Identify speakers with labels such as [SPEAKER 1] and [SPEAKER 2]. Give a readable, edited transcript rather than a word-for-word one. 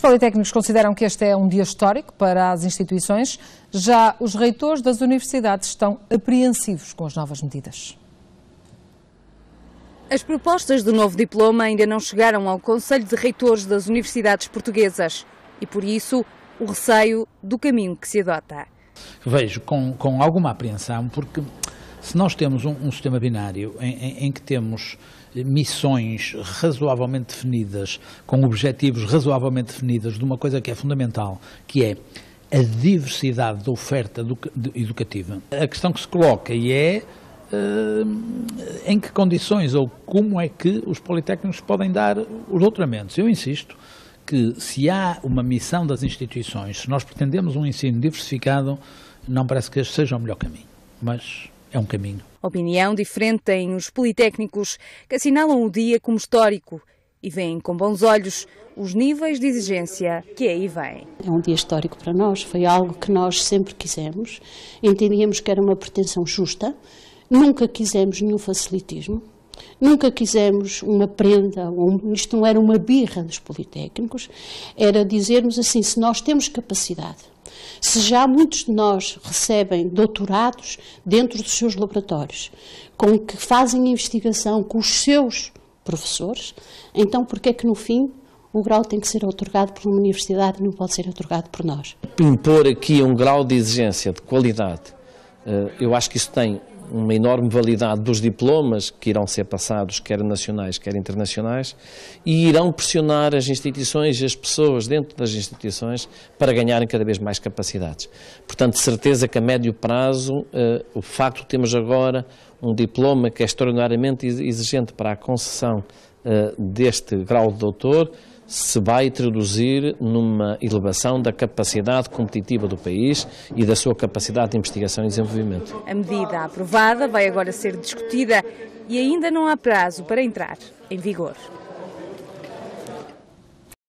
[SPEAKER 1] politécnicos consideram que este é um dia histórico para as instituições. Já os reitores das universidades estão apreensivos com as novas medidas.
[SPEAKER 2] As propostas do novo diploma ainda não chegaram ao Conselho de Reitores das Universidades Portuguesas e, por isso, o receio do caminho que se adota.
[SPEAKER 3] Vejo com alguma apreensão, porque se nós temos um sistema binário em que temos missões razoavelmente definidas, com objetivos razoavelmente definidos de uma coisa que é fundamental, que é a diversidade da oferta educativa, a questão que se coloca é em que condições ou como é que os politécnicos podem dar os doutoramentos. Eu insisto que se há uma missão das instituições, se nós pretendemos um ensino diversificado, não parece que este seja o melhor caminho, mas é um caminho.
[SPEAKER 2] Opinião diferente têm os politécnicos, que assinalam o dia como histórico e veem com bons olhos os níveis de exigência que aí vêm.
[SPEAKER 4] É um dia histórico para nós, foi algo que nós sempre quisemos, entendíamos que era uma pretensão justa, nunca quisemos nenhum facilitismo, nunca quisemos uma prenda, isto não era uma birra dos politécnicos, era dizermos assim, se nós temos capacidade, se já muitos de nós recebem doutorados dentro dos seus laboratórios, com que fazem investigação com os seus professores, então porque é que no fim o grau tem que ser otorgado por uma universidade e não pode ser otorgado por nós?
[SPEAKER 5] Impor aqui um grau de exigência, de qualidade, eu acho que isso tem uma enorme validade dos diplomas que irão ser passados, quer nacionais, quer internacionais, e irão pressionar as instituições e as pessoas dentro das instituições para ganharem cada vez mais capacidades. Portanto, de certeza que a médio prazo, o facto de termos agora um diploma que é extraordinariamente exigente para a concessão deste grau de doutor, se vai traduzir numa elevação da capacidade competitiva do país e da sua capacidade de investigação e desenvolvimento.
[SPEAKER 2] A medida aprovada vai agora ser discutida e ainda não há prazo para entrar em vigor.